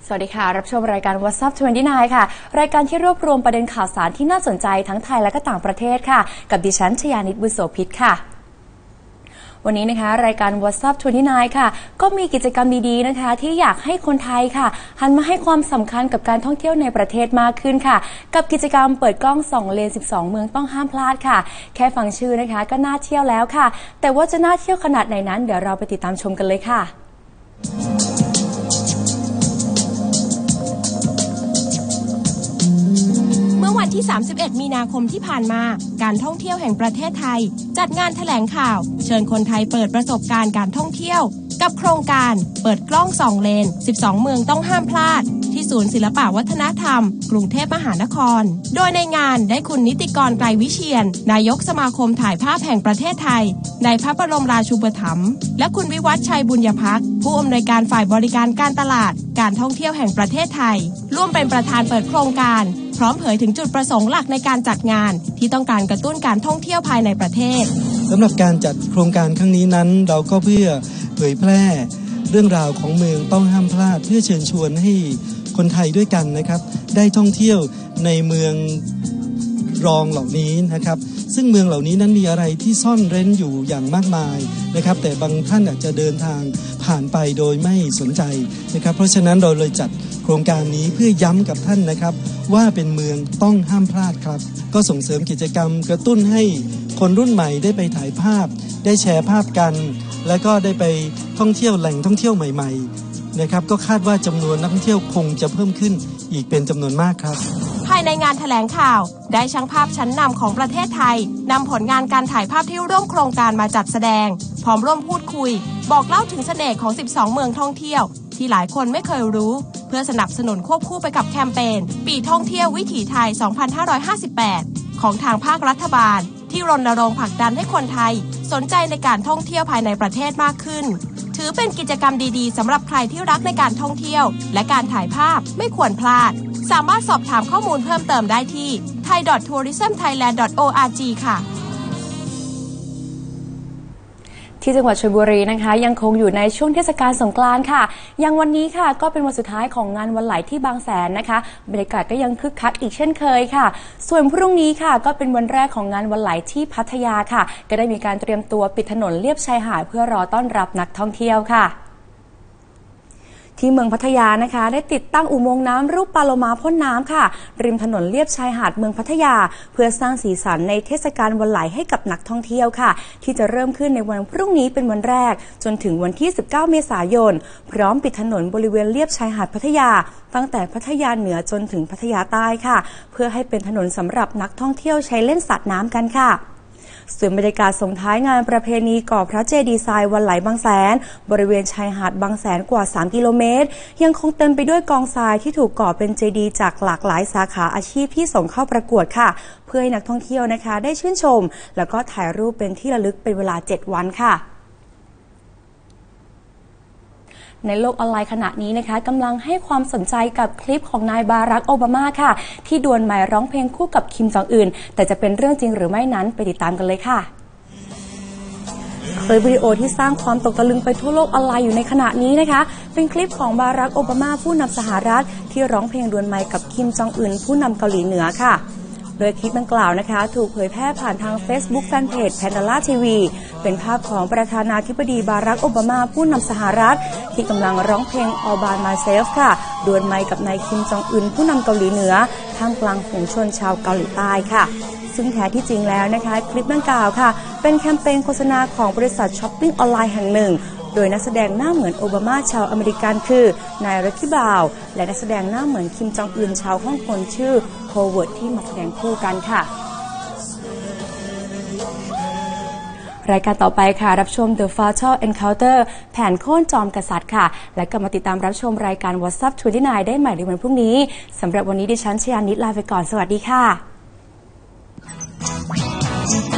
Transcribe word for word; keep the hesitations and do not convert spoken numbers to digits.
สวัสดีค่ะรับชมรายการ What's Up ยี่สิบเก้า ค่ะรายการที่รวบรวมประเด็นข่าวสารที่น่าสนใจทั้งไทยและก็ต่างประเทศค่ะกับดิฉันชยานิต บุญโสภิตค่ะวันนี้นะคะรายการ What's Up ยี่สิบเก้า ค่ะก็มีกิจกรรมดีๆนะคะที่อยากให้คนไทยค่ะหันมาให้ความสำคัญกับการท่องเที่ยวในประเทศมากขึ้นค่ะกับกิจกรรมเปิดกล้องส่องเลนสิบสองเมืองต้องห้ามพลาดค่ะแค่ฟังชื่อนะคะก็น่าเที่ยวแล้วค่ะแต่ว่าจะน่าเที่ยวขนาดไหนนั้นเดี๋ยวเราไปติดตามชมกันเลยค่ะเมื่อวันที่สามสิบเอ็ดมีนาคมที่ผ่านมาการท่องเที่ยวแห่งประเทศไทยจัดงานแถลงข่าวเชิญคนไทยเปิดประสบการณ์การท่องเที่ยวกับโครงการเปิดกล้องส่องเลนสิบสองเมืองต้องห้ามพลาดที่ศูนย์ศิลปวัฒนธรรมกรุงเทพมหานครโดยในงานได้คุณนิติกรไกรวิเชียรนายกสมาคมถ่ายภาพแห่งประเทศไทยในพระบรมราชูปถัมภ์และคุณวิวัฒน์ชัยบุญยภักดิ์ผู้อำนวยการฝ่ายบริการการตลาดการท่องเที่ยวแห่งประเทศไทยร่วมเป็นประธานเปิดโครงการพร้อมเผยถึงจุดประสงค์หลักในการจัดงานที่ต้องการกระตุ้นการท่องเที่ยวภายในประเทศสำหรับการจัดโครงการครั้งนี้นั้นเราก็เพื่อเผยแพร่เรื่องราวของเมืองต้องห้ามพลาดเพื่อเชิญชวนให้คนไทยด้วยกันนะครับได้ท่องเที่ยวในเมืองรองเหล่านี้นะครับซึ่งเมืองเหล่านี้นั้นมีอะไรที่ซ่อนเร้นอยู่อย่างมากมายนะครับแต่บางท่านอาจจะเดินทางผ่านไปโดยไม่สนใจนะครับเพราะฉะนั้นเราเลยจัดโครงการนี้เพื่อย้ำกับท่านนะครับว่าเป็นเมืองต้องห้ามพลาดครับก็ส่งเสริมกิจกรรมกระตุ้นให้คนรุ่นใหม่ได้ไปถ่ายภาพได้แชร์ภาพกันแล้วก็ได้ไปท่องเที่ยวแหล่งท่องเที่ยวใหม่ๆนะครับก็คาดว่าจำนวนนักท่องเที่ยวคงจะเพิ่มขึ้นอีกเป็นจำนวนมากครับภายในงานแถลงข่าวได้ช่างภาพชั้นนำของประเทศไทยนำผลงานการถ่ายภาพที่ร่วมโครงการมาจัดแสดงพร้อมร่วมพูดคุยบอกเล่าถึงเสน่ห์ของสิบสองเมืองท่องเที่ยวที่หลายคนไม่เคยรู้เพื่อสนับสนุนควบคู่ไปกับแคมเปญปีท่องเที่ยววิถีไทยสองพันห้าร้อยห้าสิบแปดของทางภาครัฐบาลที่รณรงค์ผลักดันให้คนไทยสนใจในการท่องเที่ยวภายในประเทศมากขึ้นถือเป็นกิจกรรมดีๆสำหรับใครที่รักในการท่องเที่ยวและการถ่ายภาพไม่ควรพลาดสามารถสอบถามข้อมูลเพิ่มเติมได้ที่ ไทย ดอท ทัวริซึม ไทยแลนด์ ดอท โอ อาร์ จี ค่ะที่จังหวัดชลบุรีนะคะยังคงอยู่ในช่วงเทศกาลสงกรานต์ค่ะอย่างวันนี้ค่ะก็เป็นวันสุดท้ายของงานวันไหลที่บางแสนนะคะบรรยากาศก็ยังคึกคักอีกเช่นเคยค่ะส่วนพรุ่งนี้ค่ะก็เป็นวันแรกของงานวันไหลที่พัทยาค่ะก็ได้มีการเตรียมตัวปิดถนนเลียบชายหาดเพื่อรอต้อนรับนักท่องเที่ยวค่ะที่เมืองพัทยานะคะได้ติดตั้งอุโมงค์น้ำรูปปลาโลมาพ่นน้ำค่ะริมถนนเลียบชายหาดเมืองพัทยาเพื่อสร้างสีสันในเทศกาลวันไหลให้กับนักท่องเที่ยวค่ะที่จะเริ่มขึ้นในวันพรุ่งนี้เป็นวันแรกจนถึงวันที่สิบเก้าเมษายนพร้อมปิดถนนบริเวณเลียบชายหาดพัทยาตั้งแต่พัทยาเหนือจนถึงพัทยาใต้ค่ะเพื่อให้เป็นถนนสำหรับนักท่องเที่ยวใช้เล่นสาดน้ำกันค่ะส่วนบรรยากาศส่งท้ายงานประเพณีก่อพระเจดีย์ทรายวันไหลบางแสนบริเวณชายหาดบางแสนกว่าสามกิโลเมตรยังคงเต็มไปด้วยกองทรายที่ถูกก่อเป็นเจดีย์จากหลากหลายสาขาอาชีพที่ส่งเข้าประกวดค่ะเพื่อให้นักท่องเที่ยวนะคะได้ชื่นชมแล้วก็ถ่ายรูปเป็นที่ระลึกเป็นเวลาเจ็ดวันค่ะในโลกออนไลน์ขณะนี้นะคะกำลังให้ความสนใจกับคลิปของนายบารักโอบามาค่ะที่ดวลไมค์ร้องเพลงคู่กับคิมจองอึนแต่จะเป็นเรื่องจริงหรือไม่นั้นไปติดตามกันเลยค่ะคลิปวิดีโอที่สร้างความตกตะลึงไปทั่วโลกออนไลน์อยู่ในขณะนี้นะคะเป็นคลิปของบารักโอบามาผู้นำสหรัฐที่ร้องเพลงดวลไมค์กับคิมจองอึนผู้นำเกาหลีเหนือค่ะโดยคลิปดังกล่าวนะคะถูกเผยแพร่ผ่านทาง Facebook แฟนเพจ Pandora ที วี เป็นภาพของประธานาธิบดีบารักโอบามาผู้นำสหรัฐที่กำลังร้องเพลง All by Myself ค่ะดวลไมค์กับนายคิมจองอึนผู้นำเกาหลีเหนือท่ามกลางฝูงชนชาวเกาหลีใต้ค่ะซึ่งแท้ที่จริงแล้วนะคะคลิปดังกล่าวค่ะเป็นแคมเปญโฆษณาของบริษัทช้อปปิ้งออนไลน์แห่งหนึ่งโดยนักแสดงหน้าเหมือนโอบามาชาวอเมริกันคือนายรักกี้บาวและนักแสดงหน้าเหมือนคิมจองอึนชาวฮ่องกงชื่อโฮเวิร์ดที่มาแสดงคู่กันค่ะรายการต่อไปค่ะรับชม The Fatal Encounter แผนโค่นจอมกษัตริย์ค่ะและกลับมาติดตามรับชมรายการ What's Up ยี่สิบเก้าได้ใหม่ในวันพรุ่งนี้สำหรับวันนี้ดิฉันชยานิตลาไปก่อนสวัสดีค่ะ